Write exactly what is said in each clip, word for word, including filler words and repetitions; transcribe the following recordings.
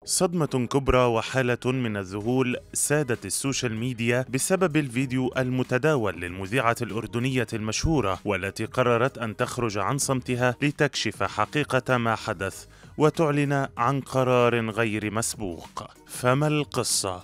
صدمة كبرى وحالة من الذهول سادت السوشيال ميديا بسبب الفيديو المتداول للمذيعة الأردنية المشهورة، والتي قررت أن تخرج عن صمتها لتكشف حقيقة ما حدث وتعلن عن قرار غير مسبوق. فما القصة؟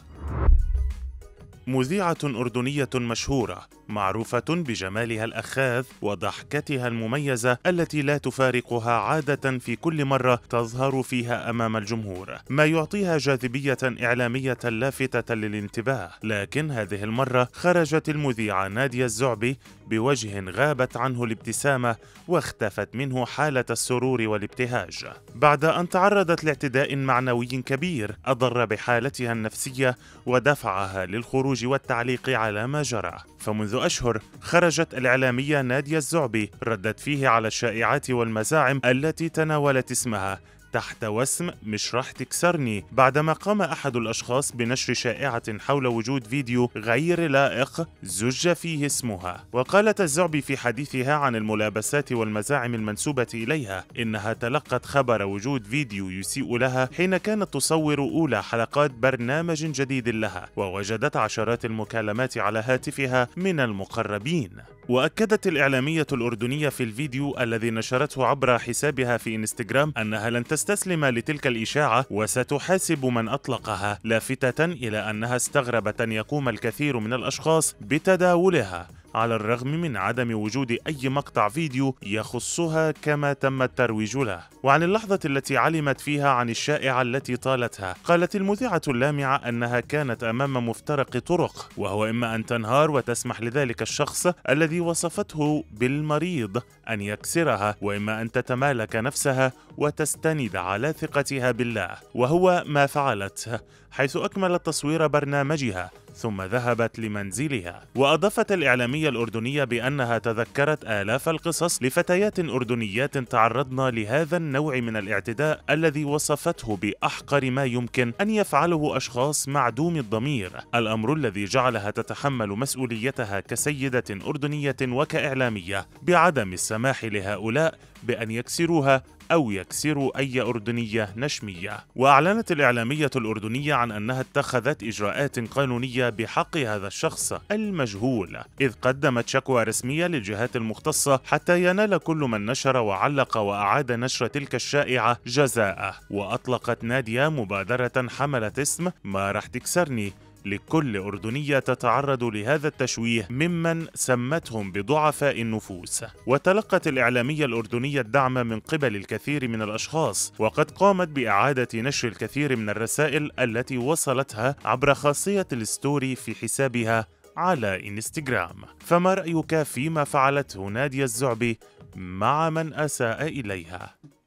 مذيعة أردنية مشهورة معروفة بجمالها الأخاذ وضحكتها المميزة التي لا تفارقها عادة في كل مرة تظهر فيها أمام الجمهور، ما يعطيها جاذبية إعلامية لافتة للانتباه. لكن هذه المرة خرجت المذيعة نادية الزعبي بوجه غابت عنه الابتسامة واختفت منه حالة السرور والابتهاج، بعد أن تعرضت لاعتداء معنوي كبير أضر بحالتها النفسية ودفعها للخروج والتعليق على ما جرى. فمنذ أشهر خرجت الإعلامية نادية الزعبي ردت فيه على الشائعات والمزاعم التي تناولت اسمها تحت وسم مش راح تكسرني، بعدما قام أحد الأشخاص بنشر شائعة حول وجود فيديو غير لائق زج فيه اسمها. وقالت الزعبي في حديثها عن الملابسات والمزاعم المنسوبة إليها إنها تلقت خبر وجود فيديو يسيء لها حين كانت تصور أولى حلقات برنامج جديد لها، ووجدت عشرات المكالمات على هاتفها من المقربين. وأكدت الإعلامية الأردنية في الفيديو الذي نشرته عبر حسابها في إنستغرام أنها لن تستسلم لتلك الإشاعة وستحاسب من أطلقها، لافتة إلى أنها استغربت أن يقوم الكثير من الأشخاص بتداولها على الرغم من عدم وجود أي مقطع فيديو يخصها كما تم الترويج له. وعن اللحظة التي علمت فيها عن الشائعة التي طالتها، قالت المذيعة اللامعة أنها كانت أمام مفترق طرق، وهو إما أن تنهار وتسمح لذلك الشخص الذي وصفته بالمريض أن يكسرها، وإما أن تتمالك نفسها وتستند على ثقتها بالله، وهو ما فعلته، حيث أكملت تصوير برنامجها ثم ذهبت لمنزلها. وأضافت الإعلامية الأردنية بأنها تذكرت آلاف القصص لفتيات أردنيات تعرضن لهذا النوع من الاعتداء الذي وصفته بأحقر ما يمكن أن يفعله أشخاص معدوم الضمير، الأمر الذي جعلها تتحمل مسؤوليتها كسيدة أردنية وكإعلامية بعدم السماح لهؤلاء بأن يكسروها أو يكسروا أي أردنية نشمية. وأعلنت الإعلامية الأردنية عن أنها اتخذت إجراءات قانونية بحق هذا الشخص المجهول، إذ قدمت شكوى رسمية للجهات المختصة حتى ينال كل من نشر وعلق وأعاد نشر تلك الشائعة جزاءه. وأطلقت نادية مبادرة حملت اسم ما رح تكسرني لكل أردنية تتعرض لهذا التشويه ممن سمتهم بضعفاء النفوس. وتلقت الإعلامية الأردنية الدعم من قبل الكثير من الأشخاص، وقد قامت بإعادة نشر الكثير من الرسائل التي وصلتها عبر خاصية الستوري في حسابها على إنستغرام. فما رأيك فيما فعلته نادية الزعبي مع من أساء إليها؟